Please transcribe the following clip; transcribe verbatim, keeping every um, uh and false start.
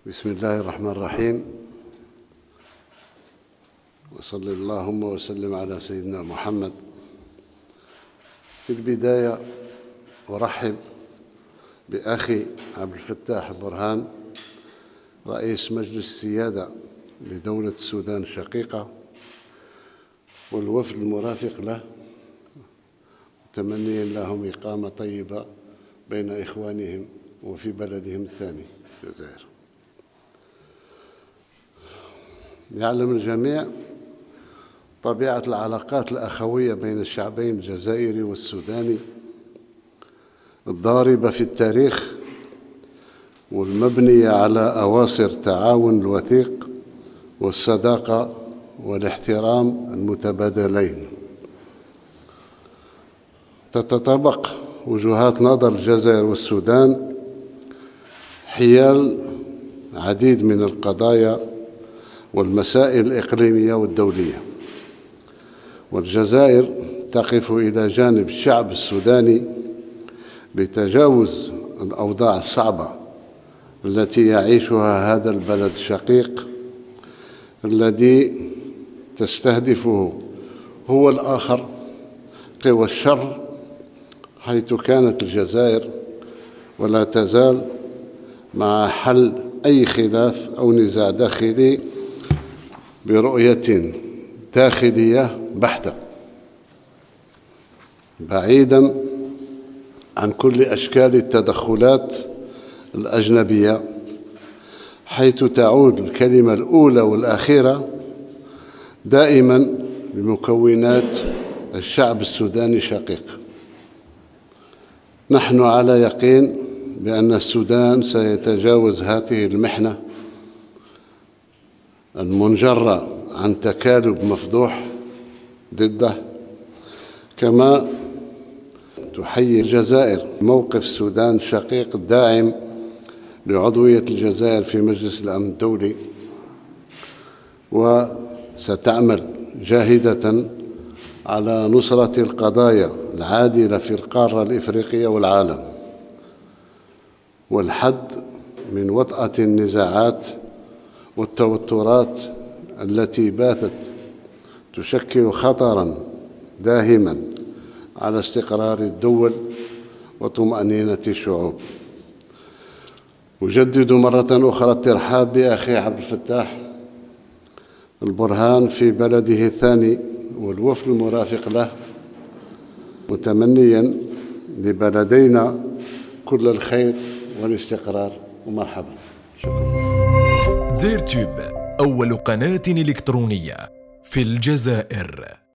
بسم الله الرحمن الرحيم، وصلى اللهم وسلم على سيدنا محمد. في البداية أرحب بأخي عبد الفتاح البرهان رئيس مجلس السيادة لدولة السودان الشقيقة والوفد المرافق له، متمنيا لهم إقامة طيبة بين إخوانهم وفي بلدهم الثاني الجزائر. يعلم الجميع طبيعة العلاقات الأخوية بين الشعبين الجزائري والسوداني الضاربة في التاريخ والمبنية على أواصر التعاون الوثيق والصداقة والاحترام المتبادلين. تتطابق وجهات نظر الجزائر والسودان حيال عديد من القضايا والمسائل الإقليمية والدولية، والجزائر تقف إلى جانب الشعب السوداني لتجاوز الأوضاع الصعبة التي يعيشها هذا البلد الشقيق الذي تستهدفه هو الآخر قوى الشر، حيث كانت الجزائر ولا تزال مع حل أي خلاف أو نزاع داخلي برؤية داخلية بحتة، بعيداً عن كل أشكال التدخلات الأجنبية، حيث تعود الكلمة الأولى والأخيرة دائماً بمكونات الشعب السوداني الشقيق. نحن على يقين بأن السودان سيتجاوز هذه المحنة المنجرة عن تكالب مفضوح ضده، كما تحيي الجزائر موقف السودان الشقيق الداعم لعضوية الجزائر في مجلس الأمن الدولي، وستعمل جاهدة على نصرة القضايا العادلة في القارة الإفريقية والعالم، والحد من وطأة النزاعات والتوترات التي باتت تشكل خطراً داهماً على استقرار الدول وطمأنينة الشعوب. أجدد مرة أخرى الترحاب بأخي عبد الفتاح البرهان في بلده الثاني والوفد المرافق له، متمنياً لبلدينا كل الخير والاستقرار، ومرحبا. شكرا. زيرتيوب أول قناة إلكترونية في الجزائر.